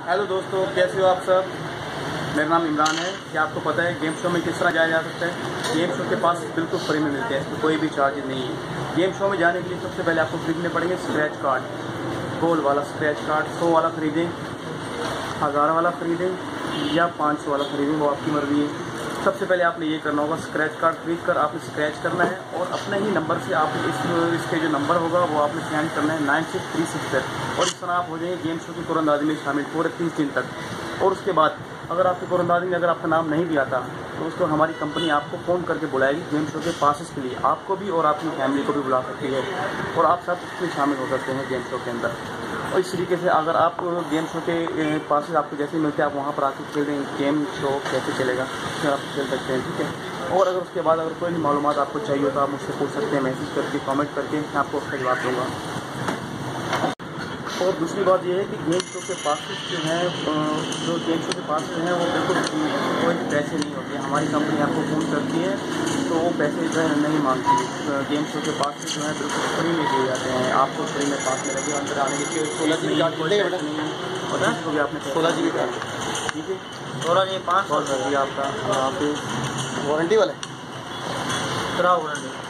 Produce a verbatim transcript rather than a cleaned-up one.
Hello दोस्तों, कैसे हो आप सब। मेरा नाम इमरान है। क्या आपको पता है गेम शो में किस तरह जाया जा सकता है। गेम शो के पास बिल्कुल फ्री में मिलते हैं, तो कोई भी चार्ज नहीं है। गेम शो में जाने के लिए सबसे पहले आपको खरीदने पड़ेंगे स्क्रैच कार्ड। गोल वाला स्क्रैच कार्ड सौ वाला खरीदें, हज़ार वाला खरीदें या पाँच सौ वाला खरीदें, वो आपकी मर्जी है। सबसे पहले आपने ये करना होगा, स्क्रैच कार्ड खरीद कर आपने स्क्रैच करना है और अपने ही नंबर से आपने इस इसके जो नंबर होगा वो आपने सेंड करना है नाइन सिक्स थ्री सिक्स पर। और इस तरह आप हो जाएंगे गेम शो की तीरंदाजी में शामिल पूरे तीस दिन तक। और उसके बाद अगर आपकी तीरंदाजी में अगर आपका नाम नहीं भी आता तो उसको हमारी कंपनी आपको फ़ोन करके बुलाएगी गेम शो के पासेस के लिए। आपको भी और आपकी फैमिली को भी बुला सकती है और आप सब उसमें शामिल हो सकते हैं गेम शो के अंदर। और इस तरीके से अगर आप गेम शो के पासेस आपको जैसे मिलते हैं आप वहाँ पर आके खेल देंगे। गेम शो कैसे चलेगा फिर आप खेल सकते हैं, ठीक है। और अगर उसके बाद अगर कोई भी मालूमात आपको चाहिए तो आप मुझसे पूछ सकते हैं, मैसेज करके कमेंट करके मैं आपको उसका जवाब दूँगा। और दूसरी बात यह है कि गेम शो के पासेस जो हैं जो गेम शो के पासेस हैं वो बिल्कुल फ्री हैं, कोई भी पैसे नहीं होते। हमारी कंपनी आपको फ़ोन करती है तो वो पैसे जो है नहीं मांगती। गेम शो के पासेस जो हैं बिल्कुल फ्री में दिए जाते हैं। आपको फ्री में पास मिलेंगे, अंदर आने के लिए सोलह जी बी कार्ड नहीं है और जिसको भी आपने सोलह जी बी कार्ड, ठीक है। सोलह जी पाँच बहुत शुक्रिया आपका। यहाँ पे वारंटी वाले खराब वारंटी